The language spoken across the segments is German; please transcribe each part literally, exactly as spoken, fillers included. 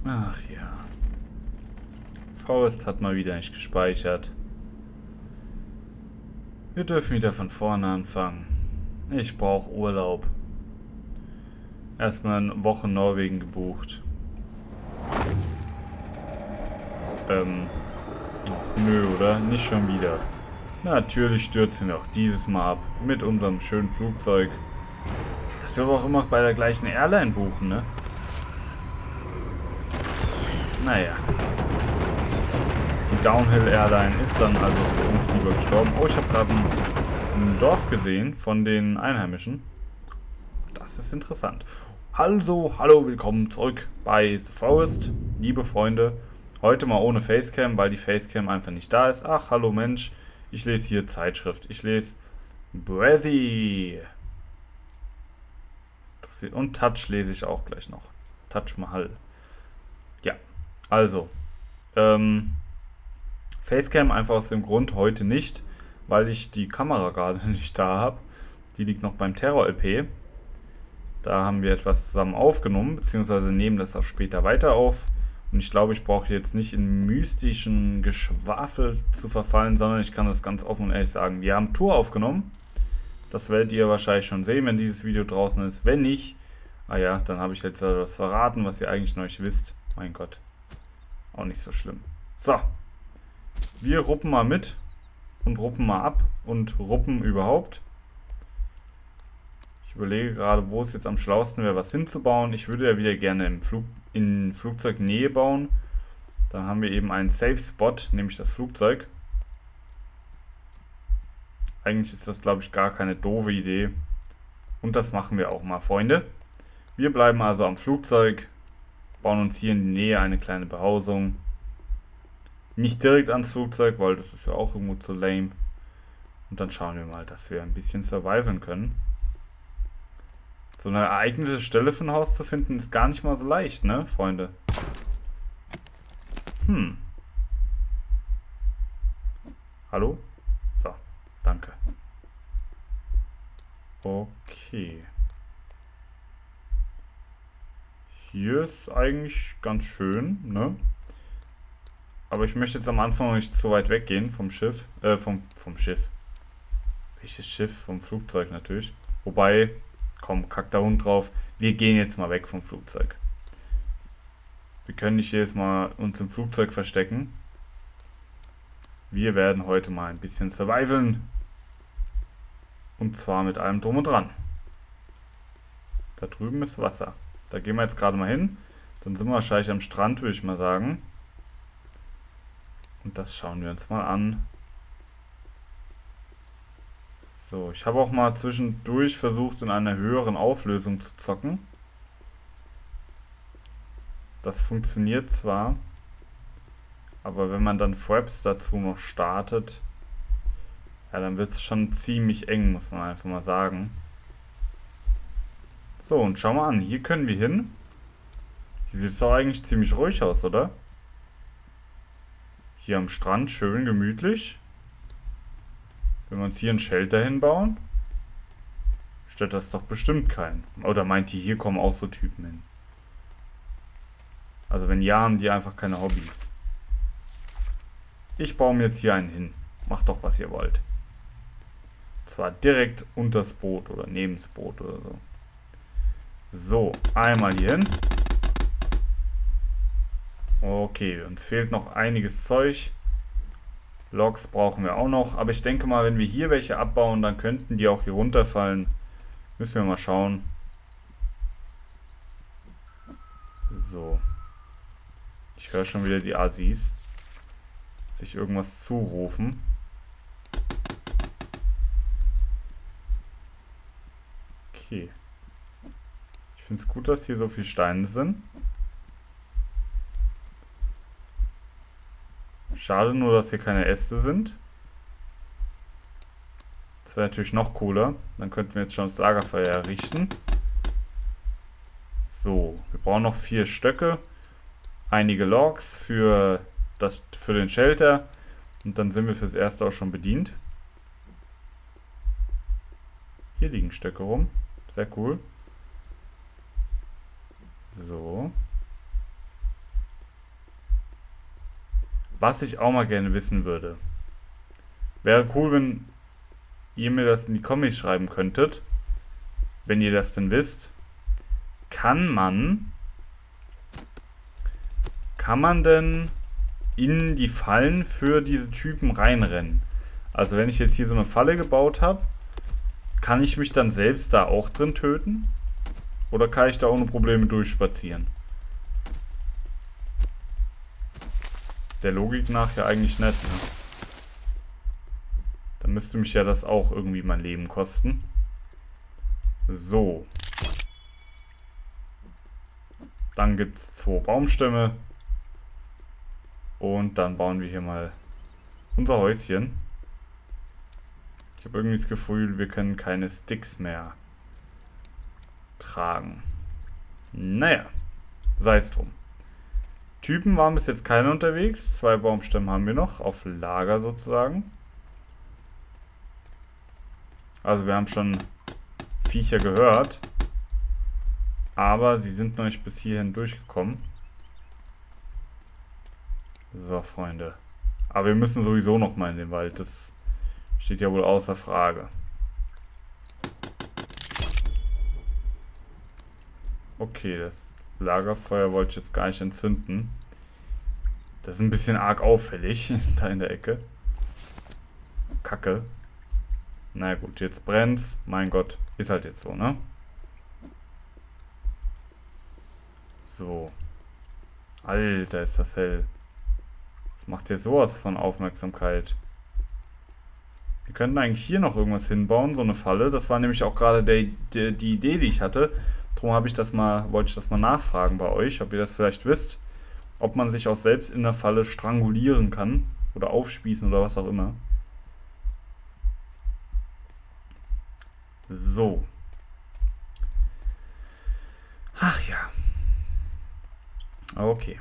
Ach ja. Forest hat mal wieder nicht gespeichert. Wir dürfen wieder von vorne anfangen. Ich brauche Urlaub. Erstmal eine Woche Norwegen gebucht. Ähm. Ach nö, oder? Nicht schon wieder. Natürlich stürzen wir auch dieses Mal ab. Mit unserem schönen Flugzeug. Das wir aber auch immer bei der gleichen Airline buchen, ne? Naja. Die Downhill Airline ist dann also für uns lieber gestorben. Oh, ich habe gerade ein, ein Dorf gesehen von den Einheimischen. Das ist interessant. Also, hallo, willkommen zurück bei The Forest, liebe Freunde. Heute mal ohne Facecam, weil die Facecam einfach nicht da ist. Ach, hallo Mensch, ich lese hier Zeitschrift. Ich lese Breathy. Und Touch lese ich auch gleich noch. Touch Mahal. Ja, also, ähm, Facecam einfach aus dem Grund heute nicht, weil ich die Kamera gerade nicht da habe. Die liegt noch beim Terror-L P. Da haben wir etwas zusammen aufgenommen, beziehungsweise nehmen das auch später weiter auf. Und ich glaube, ich brauche jetzt nicht in mystischen Geschwafel zu verfallen, sondern ich kann das ganz offen und ehrlich sagen. Wir haben Tour aufgenommen. Das werdet ihr wahrscheinlich schon sehen, wenn dieses Video draußen ist. Wenn nicht, ah ja, dann habe ich jetzt etwas verraten, was ihr eigentlich noch nicht wisst. Mein Gott, auch nicht so schlimm. So, wir ruppen mal mit und ruppen mal ab und ruppen überhaupt. Ich überlege gerade, wo es jetzt am schlausten wäre, was hinzubauen. Ich würde ja wieder gerne im Flug, in Flugzeugnähe bauen. Dann haben wir eben einen Safe Spot, nämlich das Flugzeug. Eigentlich ist das, glaube ich, gar keine doofe Idee. Und das machen wir auch mal, Freunde. Wir bleiben also am Flugzeug, bauen uns hier in die Nähe eine kleine Behausung. Nicht direkt ans Flugzeug, weil das ist ja auch irgendwo zu lame. Und dann schauen wir mal, dass wir ein bisschen surviven können. So eine geeignete Stelle für ein Haus zu finden, ist gar nicht mal so leicht, ne, Freunde? Hm. Hallo? So, danke. Okay. Hier ist eigentlich ganz schön, ne? Aber ich möchte jetzt am Anfang noch nicht zu weit weggehen vom Schiff. Äh, vom, vom Schiff. Welches Schiff? Vom Flugzeug natürlich. Wobei, komm, kack der Hund drauf. Wir gehen jetzt mal weg vom Flugzeug. Wir können nicht jedes Mal uns im Flugzeug verstecken. Wir werden heute mal ein bisschen survivalen. Und zwar mit allem drum und dran. Da drüben ist Wasser. Da gehen wir jetzt gerade mal hin. Dann sind wir wahrscheinlich am Strand, würde ich mal sagen. Und das schauen wir uns mal an. So, ich habe auch mal zwischendurch versucht, in einer höheren Auflösung zu zocken. Das funktioniert zwar, aber wenn man dann Fraps dazu noch startet, ja, dann wird es schon ziemlich eng, muss man einfach mal sagen. So, und schau mal an, hier können wir hin. Hier sieht es doch eigentlich ziemlich ruhig aus, oder? Hier am Strand schön gemütlich. Wenn wir uns hier ein Shelter hinbauen, stört das doch bestimmt keinen. Oder meint ihr, hier kommen auch so Typen hin? Also wenn ja, haben die einfach keine Hobbys. Ich baue mir jetzt hier einen hin. Macht doch, was ihr wollt. Und zwar direkt unters Boot oder neben das Boot oder so. So, einmal hier hin. Okay, uns fehlt noch einiges Zeug. Loks brauchen wir auch noch. Aber ich denke mal, wenn wir hier welche abbauen, dann könnten die auch hier runterfallen. Müssen wir mal schauen. So. Ich höre schon wieder die Assis sich irgendwas zurufen. Okay. Ich finde es gut, dass hier so viele Steine sind. Schade nur, dass hier keine Äste sind. Das wäre natürlich noch cooler. Dann könnten wir jetzt schon das Lagerfeuer errichten. So, wir brauchen noch vier Stöcke. Einige Logs für, das, für den Shelter. Und dann sind wir fürs Erste auch schon bedient. Hier liegen Stöcke rum. Sehr cool. So. Was ich auch mal gerne wissen würde. Wäre cool, wenn ihr mir das in die Kommis schreiben könntet. Wenn ihr das denn wisst. Kann man... Kann man denn in die Fallen für diese Typen reinrennen? Also wenn ich jetzt hier so eine Falle gebaut habe, kann ich mich dann selbst da auch drin töten? Oder kann ich da ohne Probleme durchspazieren? Der Logik nach ja eigentlich nicht, ne? Dann müsste mich ja das auch irgendwie mein Leben kosten. So. Dann gibt es zwei Baumstämme. Und dann bauen wir hier mal unser Häuschen. Ich habe irgendwie das Gefühl, wir können keine Sticks mehr tragen. Naja, sei es drum. Typen waren bis jetzt keine unterwegs. Zwei Baumstämme haben wir noch auf Lager sozusagen. Also wir haben schon Viecher gehört. Aber sie sind noch nicht bis hierhin durchgekommen. So, Freunde. Aber wir müssen sowieso noch mal in den Wald. Das steht ja wohl außer Frage. Okay, das Lagerfeuer wollte ich jetzt gar nicht entzünden. Das ist ein bisschen arg auffällig, da in der Ecke. Kacke. Na gut, jetzt brennt's. Mein Gott, ist halt jetzt so, ne? So. Alter, ist das hell. Das macht ja sowas von Aufmerksamkeit. Wir könnten eigentlich hier noch irgendwas hinbauen, so eine Falle. Das war nämlich auch gerade der, der, die Idee, die ich hatte. Darum habe ich das mal, wollte ich das mal nachfragen bei euch, ob ihr das vielleicht wisst. Ob man sich auch selbst in der Falle strangulieren kann. Oder aufspießen oder was auch immer. So. Ach ja. Okay.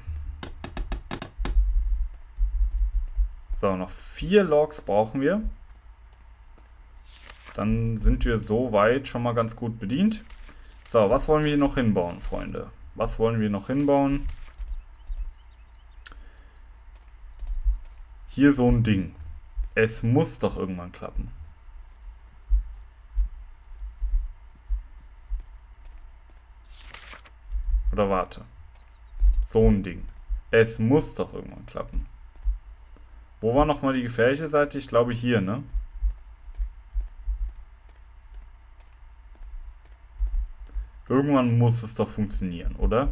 So, noch vier Logs brauchen wir. Dann sind wir soweit schon mal ganz gut bedient. So, was wollen wir noch hinbauen, Freunde? Was wollen wir noch hinbauen? Hier so ein Ding. Es muss doch irgendwann klappen. Oder warte. So ein Ding. Es muss doch irgendwann klappen. Wo war nochmal die gefährliche Seite? Ich glaube hier, ne? Irgendwann muss es doch funktionieren, oder?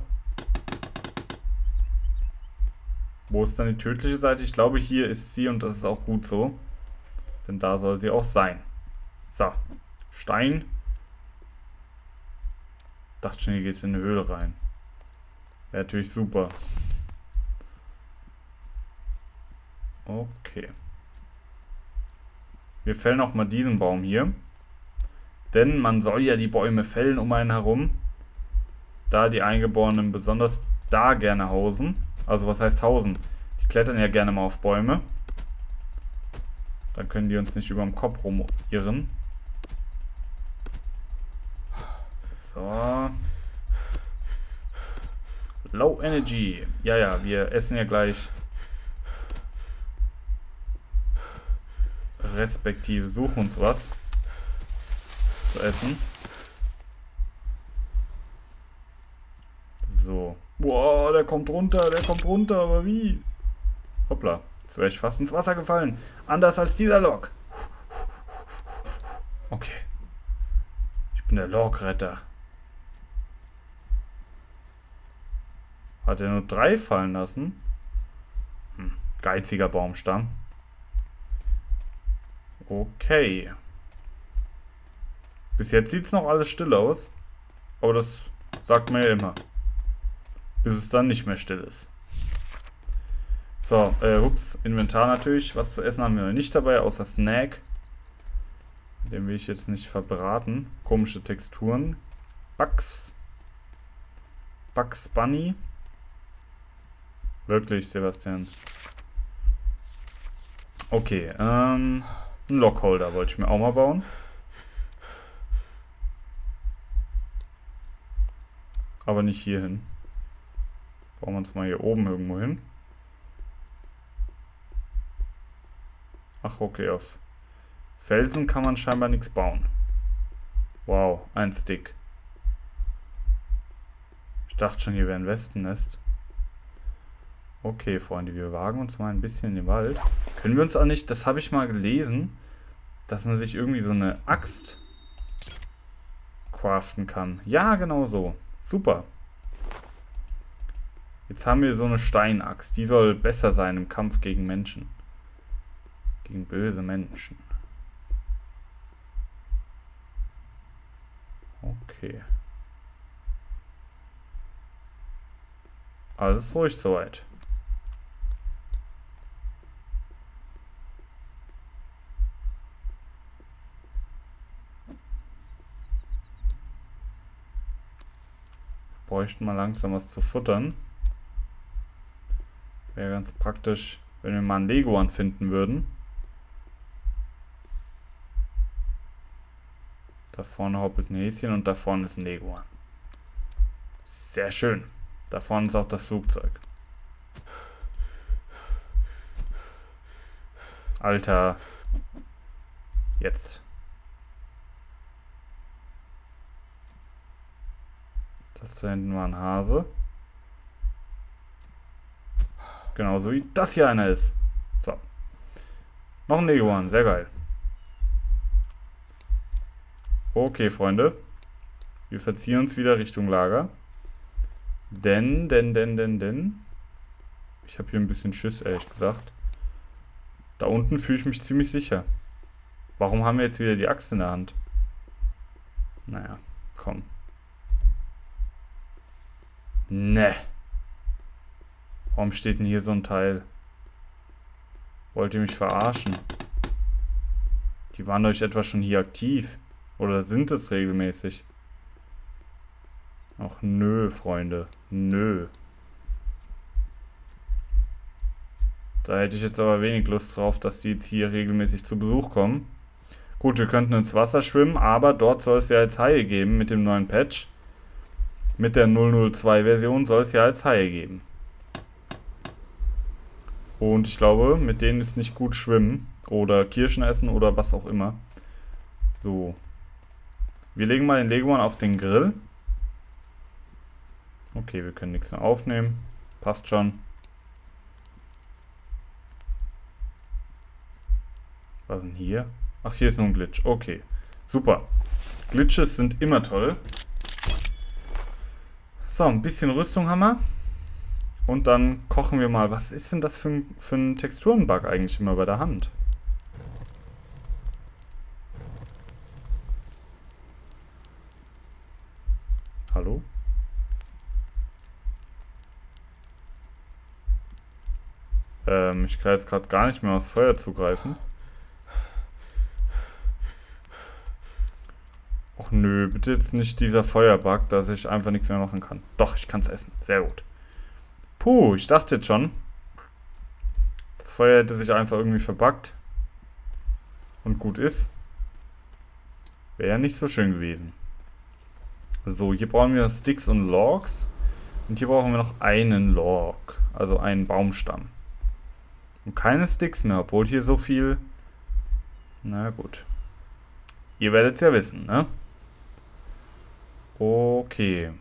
Wo ist dann die tödliche Seite? Ich glaube, hier ist sie und das ist auch gut so. Denn da soll sie auch sein. So. Stein. Dachte schon, hier geht es in eine Höhle rein. Wäre natürlich super. Okay. Wir fällen auch mal diesen Baum hier. Denn man soll ja die Bäume fällen um einen herum. Da die Eingeborenen besonders da gerne hausen. Also was heißt hausen? Die klettern ja gerne mal auf Bäume. Dann können die uns nicht über dem Kopf rumirren. So. Low Energy. Ja, ja, wir essen ja gleich. Respektive suchen uns was zu essen. So. Boah, der kommt runter, der kommt runter, aber wie? Hoppla, jetzt wäre ich fast ins Wasser gefallen. Anders als dieser Log. Okay. Ich bin der Logretter. Hat er nur drei fallen lassen? Hm, geiziger Baumstamm. Okay. Bis jetzt sieht es noch alles still aus. Aber das sagt man ja immer. Bis es dann nicht mehr still ist. So, äh, ups, Inventar natürlich. Was zu essen haben wir noch nicht dabei, außer Snack. Den will ich jetzt nicht verbraten. Komische Texturen. Bugs. Bugs Bunny. Wirklich, Sebastian. Okay, ähm... ein Lockholder wollte ich mir auch mal bauen. Aber nicht hier hin. Bauen wir uns mal hier oben irgendwo hin. Ach, okay, auf Felsen kann man scheinbar nichts bauen. Wow, ein Stick. Ich dachte schon, hier wäre ein Wespennest. Okay, Freunde, wir wagen uns mal ein bisschen in den Wald. Können wir uns auch nicht, das habe ich mal gelesen, dass man sich irgendwie so eine Axt craften kann. Ja, genau so. Super. Jetzt haben wir so eine Steinaxt. Die soll besser sein im Kampf gegen Menschen. Gegen böse Menschen. Okay. Alles ruhig soweit. Bräuchten mal langsam was zu futtern. Wäre ganz praktisch, wenn wir mal einen Leguan finden würden. Da vorne hoppelt ein Häschen und da vorne ist ein Leguan. Sehr schön. Da vorne ist auch das Flugzeug. Alter. Jetzt. Das da hinten war ein Hase. Genauso wie das hier einer ist. So. Noch ein Leguan. Sehr geil. Okay, Freunde. Wir verziehen uns wieder Richtung Lager. Denn, denn, denn, denn, denn. Ich habe hier ein bisschen Schiss, ehrlich gesagt. Da unten fühle ich mich ziemlich sicher. Warum haben wir jetzt wieder die Axt in der Hand? Naja, komm. Ne. Warum steht denn hier so ein Teil? Wollt ihr mich verarschen? Die waren doch etwa schon hier aktiv. Oder sind es regelmäßig? Ach nö, Freunde. Nö. Da hätte ich jetzt aber wenig Lust drauf, dass die jetzt hier regelmäßig zu Besuch kommen. Gut, wir könnten ins Wasser schwimmen, aber dort soll es ja als Haie geben mit dem neuen Patch. Mit der null null zwei Version soll es ja als Haie geben. Und ich glaube, mit denen ist nicht gut schwimmen. Oder Kirschen essen oder was auch immer. So. Wir legen mal den Leguan auf den Grill. Okay, wir können nichts mehr aufnehmen. Passt schon. Was ist denn hier? Ach, hier ist nur ein Glitch. Okay, super. Glitches sind immer toll. So, ein bisschen Rüstung haben wir. Und dann kochen wir mal. Was ist denn das für ein, für ein Texturenbug eigentlich immer bei der Hand? Hallo? Ähm, ich kann jetzt gerade gar nicht mehr aufs Feuer zugreifen. Och nö, bitte jetzt nicht dieser Feuerbug, dass ich einfach nichts mehr machen kann. Doch, ich kann es essen. Sehr gut. Puh, ich dachte jetzt schon. Das Feuer hätte sich einfach irgendwie verbuggt. Und gut ist. Wäre ja nicht so schön gewesen. So, hier brauchen wir Sticks und Logs. Und hier brauchen wir noch einen Log. Also einen Baumstamm. Und keine Sticks mehr, obwohl hier so viel... Na gut. Ihr werdet es ja wissen, ne? Okay.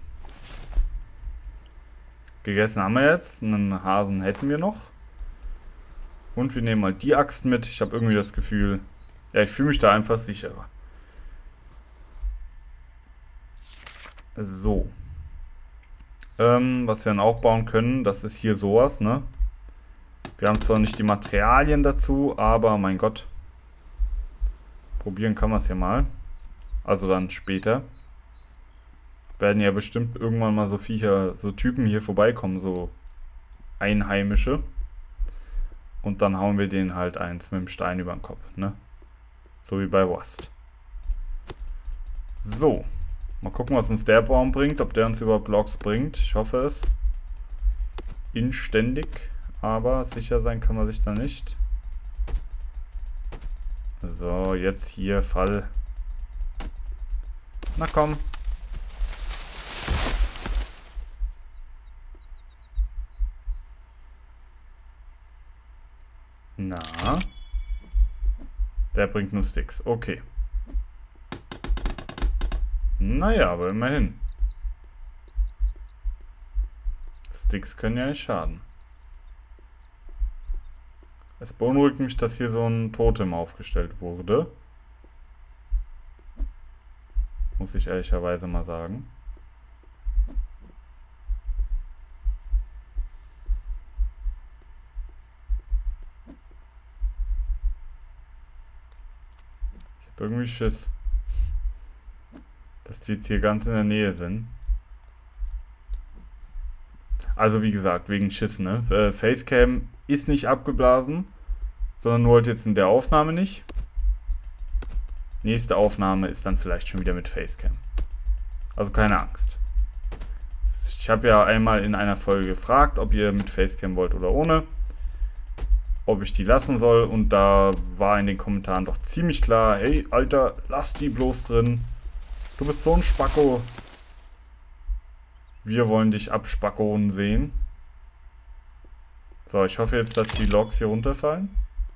Gegessen haben wir jetzt. Einen Hasen hätten wir noch. Und wir nehmen mal die Axt mit. Ich habe irgendwie das Gefühl... Ja, ich fühle mich da einfach sicherer. So. Ähm, was wir dann auch bauen können, das ist hier sowas, ne? Wir haben zwar nicht die Materialien dazu, aber mein Gott. Probieren kann man es ja mal. Also dann später. Werden ja bestimmt irgendwann mal so Viecher, so Typen hier vorbeikommen, so Einheimische. Und dann hauen wir denen halt eins mit dem Stein über den Kopf, ne? So wie bei Rust. So. Mal gucken, was uns der Baum bringt, ob der uns überhaupt Blocks bringt. Ich hoffe es. Inständig. Aber sicher sein kann man sich da nicht. So, jetzt hier Fall. Na komm. Na. Der bringt nur Sticks. Okay. Naja, aber immerhin. Sticks können ja nicht schaden. Es beunruhigt mich, dass hier so ein Totem aufgestellt wurde. Muss ich ehrlicherweise mal sagen. Ich habe irgendwie Schiss, dass die jetzt hier ganz in der Nähe sind. Also wie gesagt, wegen Schiss, ne? Äh, Facecam ist nicht abgeblasen, sondern nur halt jetzt in der Aufnahme nicht. Nächste Aufnahme ist dann vielleicht schon wieder mit Facecam. Also keine Angst. Ich habe ja einmal in einer Folge gefragt, ob ihr mit Facecam wollt oder ohne. Ob ich die lassen soll. Und da war in den Kommentaren doch ziemlich klar, hey Alter, lass die bloß drin. Du bist so ein Spacko. Wir wollen dich abspackonen sehen. So, ich hoffe jetzt, dass die Logs hier runterfallen.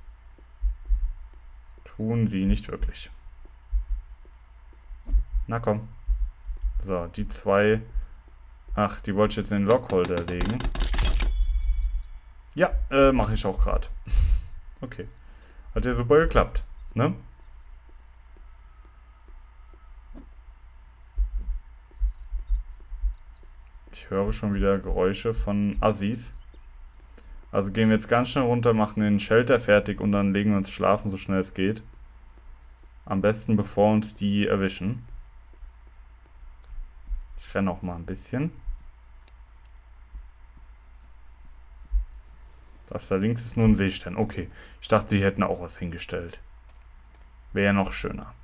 Tun sie nicht wirklich. Na komm. So, die zwei. Ach, die wollte ich jetzt in den Logholder legen. Ja, äh, mache ich auch gerade. Okay. Hat ja super geklappt, ne? Ich höre schon wieder Geräusche von Assis. Also gehen wir jetzt ganz schnell runter, machen den Shelter fertig und dann legen wir uns schlafen, so schnell es geht. Am besten, bevor uns die erwischen. Ich renne auch mal ein bisschen. Das da links ist nur ein Seestern. Okay, ich dachte, die hätten auch was hingestellt. Wäre ja noch schöner.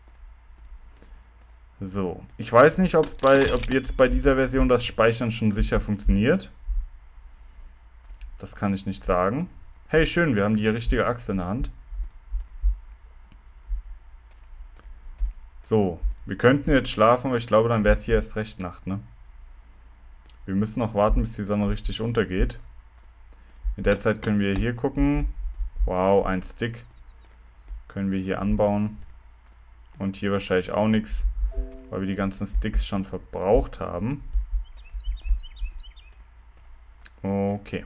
So, ich weiß nicht, ob's bei, ob jetzt bei dieser Version das Speichern schon sicher funktioniert. Das kann ich nicht sagen. Hey, schön, wir haben die richtige Axt in der Hand. So, wir könnten jetzt schlafen, aber ich glaube, dann wäre es hier erst recht Nacht, ne? Wir müssen noch warten, bis die Sonne richtig untergeht. In der Zeit können wir hier gucken. Wow, ein Stick. Können wir hier anbauen. Und hier wahrscheinlich auch nichts, weil wir die ganzen Sticks schon verbraucht haben. Okay.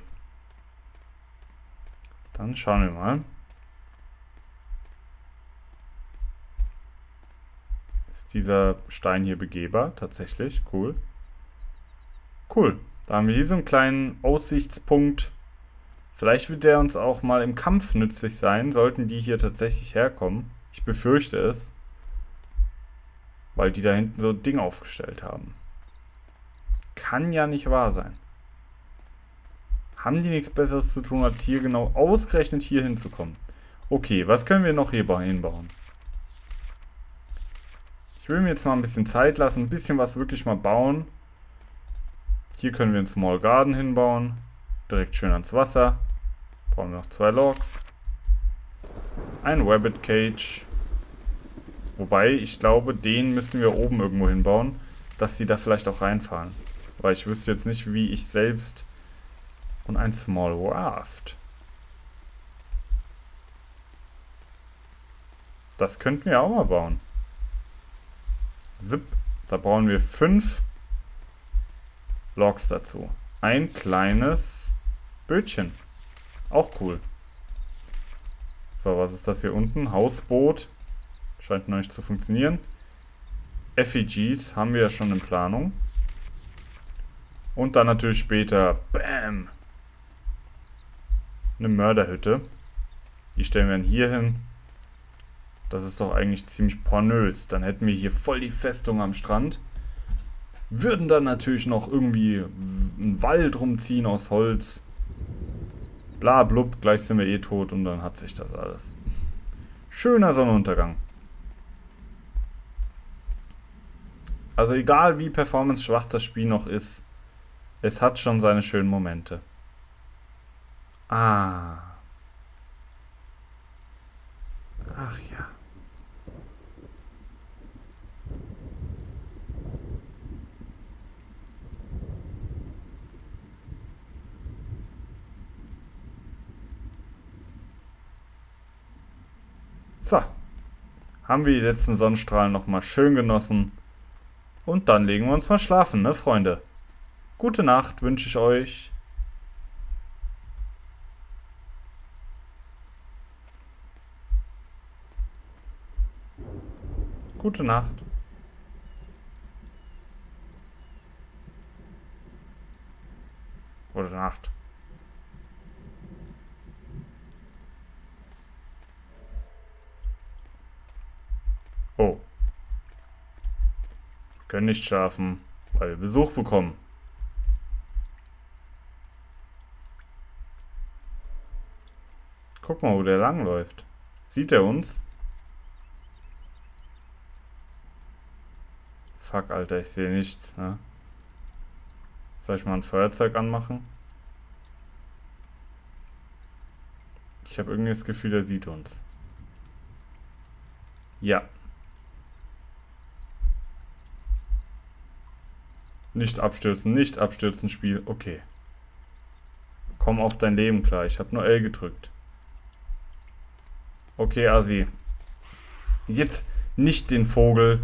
Dann schauen wir mal. Ist dieser Stein hier begehbar? Tatsächlich. Cool. Cool. Da haben wir hier so einen kleinen Aussichtspunkt. Vielleicht wird der uns auch mal im Kampf nützlich sein, sollten die hier tatsächlich herkommen. Ich befürchte es. Weil die da hinten so ein Ding aufgestellt haben. Kann ja nicht wahr sein. Haben die nichts Besseres zu tun, als hier genau ausgerechnet hier hinzukommen? Okay, was können wir noch hier hinbauen? Ich will mir jetzt mal ein bisschen Zeit lassen, ein bisschen was wirklich mal bauen. Hier können wir einen Small Garden hinbauen. Direkt schön ans Wasser. Brauchen wir noch zwei Logs. Ein Rabbit Cage. Wobei, ich glaube, den müssen wir oben irgendwo hinbauen, dass die da vielleicht auch reinfahren. Weil ich wüsste jetzt nicht, wie ich selbst... Und ein Small Raft. Das könnten wir auch mal bauen. Zip. Da brauchen wir fünf Logs dazu. Ein kleines Bötchen. Auch cool. So, was ist das hier unten? Hausboot. Scheint noch nicht zu funktionieren. Effigies haben wir ja schon in Planung. Und dann natürlich später, bam, eine Mörderhütte. Die stellen wir dann hier hin. Das ist doch eigentlich ziemlich pornös. Dann hätten wir hier voll die Festung am Strand. Würden dann natürlich noch irgendwie einen Wald rumziehen aus Holz. Bla blub, gleich sind wir eh tot und dann hat sich das alles. Schöner Sonnenuntergang. Also egal wie performance-schwach das Spiel noch ist, es hat schon seine schönen Momente. Ah. Ach ja. So. Haben wir die letzten Sonnenstrahlen nochmal schön genossen. Und dann legen wir uns mal schlafen, ne, Freunde? Gute Nacht wünsche ich euch. Gute Nacht. Gute Nacht. Oh. Wir können nicht schlafen, weil wir Besuch bekommen. Guck mal, wo der langläuft. Sieht er uns? Fuck, Alter, ich sehe nichts, ne? Soll ich mal ein Feuerzeug anmachen? Ich habe irgendwie das Gefühl, er sieht uns. Ja. Nicht abstürzen, nicht abstürzen, Spiel. Okay. Komm auf dein Leben klar. Ich habe nur L gedrückt. Okay, Assi. Jetzt nicht den Vogel.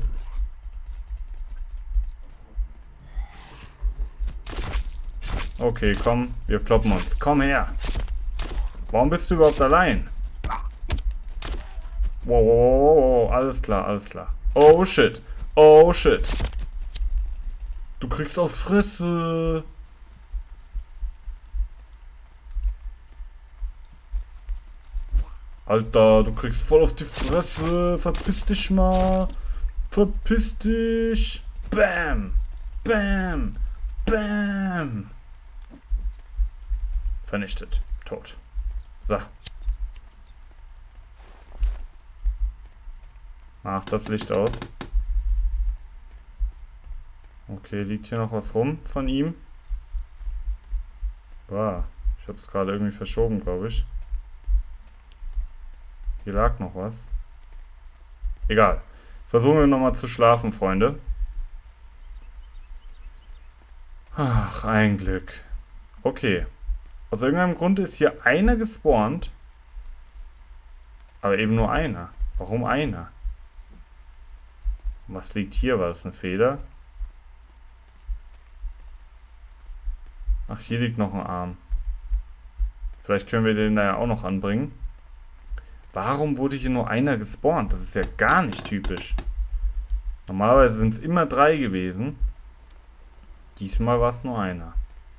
Okay, komm. Wir kloppen uns. Komm her. Warum bist du überhaupt allein? Wow, wow, wow, wow. Alles klar, alles klar. Oh, shit. Oh, shit. Du kriegst auf Fresse. Alter, du kriegst voll auf die Fresse. Verpiss dich mal. Verpiss dich. Bam. Bam. Bam. Vernichtet. Tot. So. Mach das Licht aus. Okay, liegt hier noch was rum von ihm? Wow, ich habe es gerade irgendwie verschoben, glaube ich. Hier lag noch was. Egal. Versuchen wir nochmal zu schlafen, Freunde. Ach, ein Glück. Okay. Aus irgendeinem Grund ist hier einer gespawnt. Aber eben nur einer. Warum einer? Was liegt hier? War das eine Feder? Ach, hier liegt noch ein Arm. Vielleicht können wir den da ja auch noch anbringen. Warum wurde hier nur einer gespawnt? Das ist ja gar nicht typisch. Normalerweise sind es immer drei gewesen. Diesmal war es nur einer.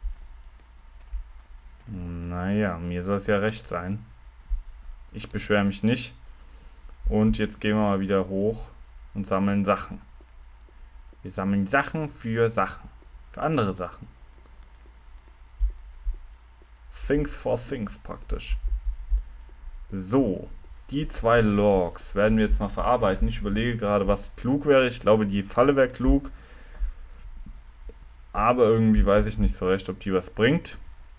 Naja, mir soll es ja recht sein. Ich beschwere mich nicht. Und jetzt gehen wir mal wieder hoch und sammeln Sachen. Wir sammeln Sachen für Sachen. Für andere Sachen. Things for Things praktisch. So, die zwei Logs werden wir jetzt mal verarbeiten. Ich überlege gerade, was klug wäre. Ich glaube, die Falle wäre klug. Aber irgendwie weiß ich nicht so recht, ob die was bringt.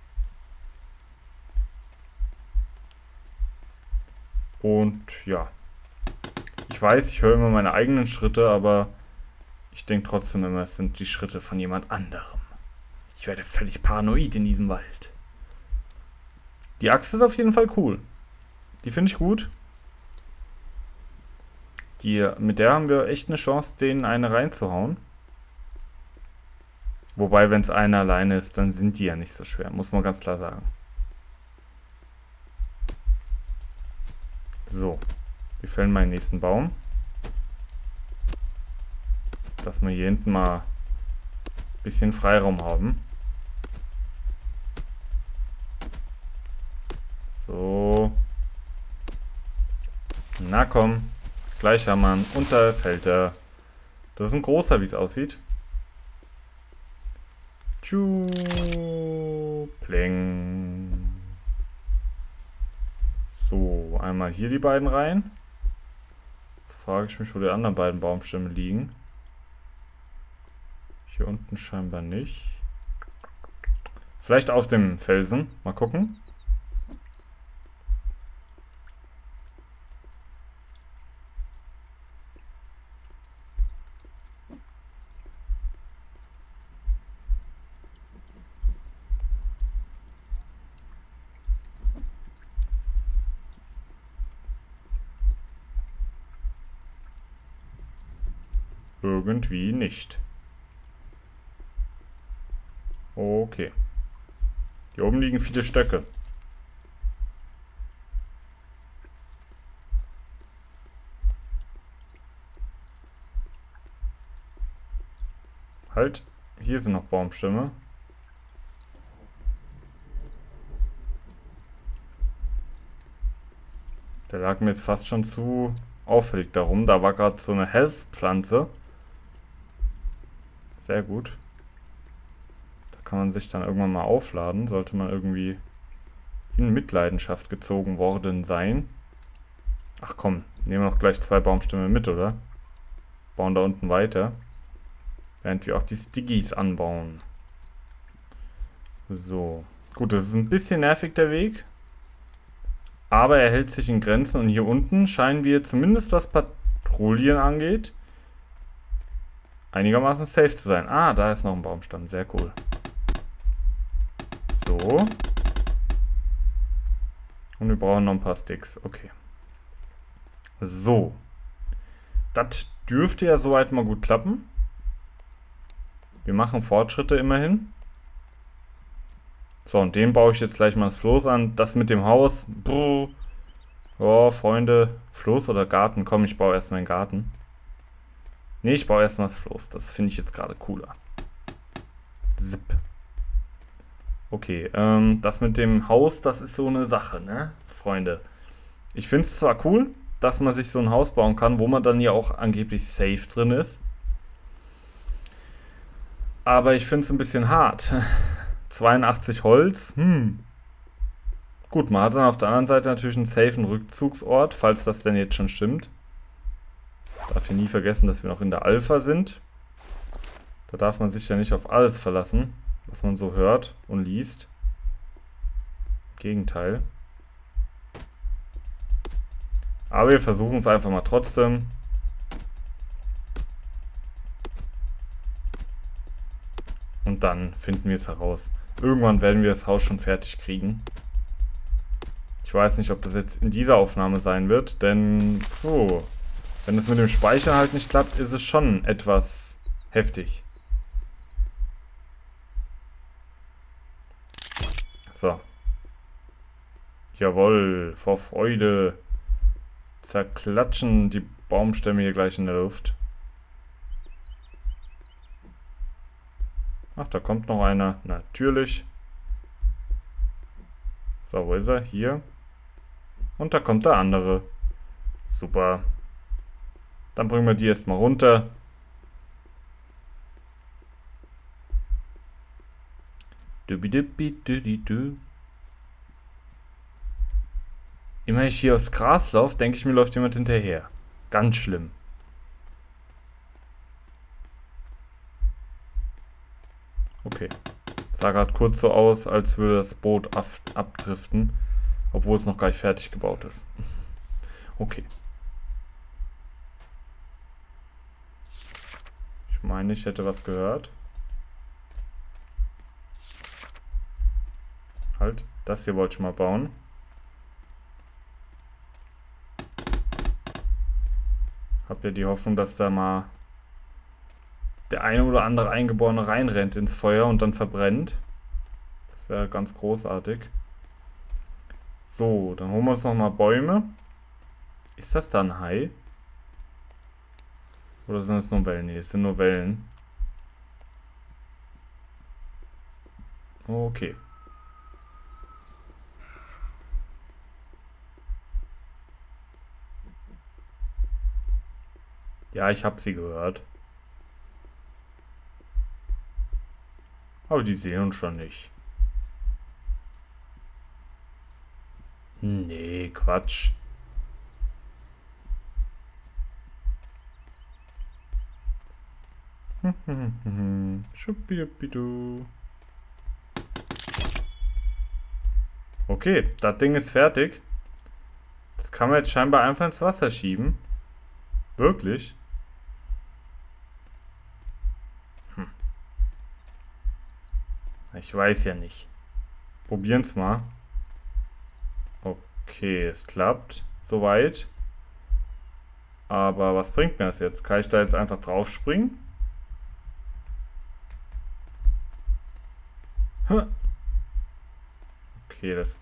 Und ja, ich weiß, ich höre immer meine eigenen Schritte, aber ich denke trotzdem immer, es sind die Schritte von jemand anderem. Ich werde völlig paranoid in diesem Wald. Die Axt ist auf jeden Fall cool. Die finde ich gut. Die, mit der haben wir echt eine Chance, denen eine reinzuhauen. Wobei, wenn es einer alleine ist, dann sind die ja nicht so schwer, muss man ganz klar sagen. So, wir fällen mal den nächsten Baum. Dass wir hier hinten mal ein bisschen Freiraum haben. So. Na komm. Gleich haben wir einen. Und da fällt er. Das ist ein großer, wie es aussieht. Tschu. Pling. So, einmal hier die beiden rein. Jetzt frage ich mich, wo die anderen beiden Baumstämme liegen. Hier unten scheinbar nicht. Vielleicht auf dem Felsen. Mal gucken. irgendwie nicht. Okay. Hier oben liegen viele Stöcke. Halt, hier sind noch Baumstämme. Der lag mir jetzt fast schon zu auffällig darum. Da war gerade so eine Health-Pflanze. Sehr gut. Da kann man sich dann irgendwann mal aufladen. Sollte man irgendwie in Mitleidenschaft gezogen worden sein. Ach komm, nehmen wir noch gleich zwei Baumstämme mit, oder? Bauen da unten weiter. Während wir auch die Stiggies anbauen. So. Gut, das ist ein bisschen nervig, der Weg. Aber er hält sich in Grenzen. Und hier unten scheinen wir, zumindest was Patrouillen angeht, einigermaßen safe zu sein. Ah, da ist noch ein Baumstamm. Sehr cool. So. Und wir brauchen noch ein paar Sticks. Okay. So. Das dürfte ja soweit mal gut klappen. Wir machen Fortschritte immerhin. So, und den baue ich jetzt gleich mal das Floß an. Das mit dem Haus. Brr. Oh, Freunde. Floß oder Garten? Komm, ich baue erstmal einen Garten. Ne, ich baue erstmal das Floß. Das finde ich jetzt gerade cooler. Zip. Okay, ähm, das mit dem Haus, das ist so eine Sache, ne, Freunde. Ich finde es zwar cool, dass man sich so ein Haus bauen kann, wo man dann ja auch angeblich safe drin ist. Aber ich finde es ein bisschen hart. zweiundachtzig Holz, hm. Gut, man hat dann auf der anderen Seite natürlich einen safen Rückzugsort, falls das denn jetzt schon stimmt. Darf hier nie vergessen, dass wir noch in der Alpha sind. Da darf man sich ja nicht auf alles verlassen, was man so hört und liest. Im Gegenteil. Aber wir versuchen es einfach mal trotzdem. Und dann finden wir es heraus. Irgendwann werden wir das Haus schon fertig kriegen. Ich weiß nicht, ob das jetzt in dieser Aufnahme sein wird, denn oh, wenn es mit dem Speichern halt nicht klappt, ist es schon etwas heftig. So. Jawohl, vor Freude zerklatschen die Baumstämme hier gleich in der Luft. Ach, da kommt noch einer. Natürlich. So, wo ist er? Hier. Und da kommt der andere. Super. Dann bringen wir die erstmal runter. Dubidubidubidu. Immer wenn ich hier aufs Gras laufe, denke ich mir, läuft jemand hinterher. Ganz schlimm. Okay. Sah gerade kurz so aus, als würde das Boot ab abdriften. Obwohl es noch gar nicht fertig gebaut ist. Okay. Ich meine, ich hätte was gehört. Halt, das hier wollte ich mal bauen. Hab ja die Hoffnung, dass da mal der eine oder andere Eingeborene reinrennt ins Feuer und dann verbrennt. Das wäre ganz großartig. So, dann holen wir uns nochmal Bäume. Ist das da ein Hai? Oder sind es nur Wellen? Nee, es sind nur Wellen. Okay. Ja, ich habe sie gehört. Aber die sehen uns schon nicht. Nee, Quatsch. Schuppidupidu. Okay, das Ding ist fertig. Das kann man jetzt scheinbar einfach ins Wasser schieben. Wirklich? Hm. Ich weiß ja nicht. Probieren's mal. Okay, es klappt. Soweit. Aber was bringt mir das jetzt? Kann ich da jetzt einfach drauf springen? Okay, das...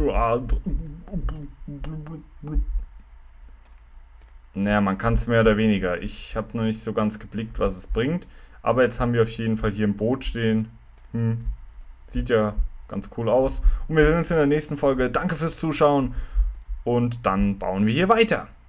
Naja, man kann es mehr oder weniger. Ich habe noch nicht so ganz geblickt, was es bringt. Aber jetzt haben wir auf jeden Fall hier ein Boot stehen. Hm. Sieht ja ganz cool aus. Und wir sehen uns in der nächsten Folge. Danke fürs Zuschauen. Und dann bauen wir hier weiter.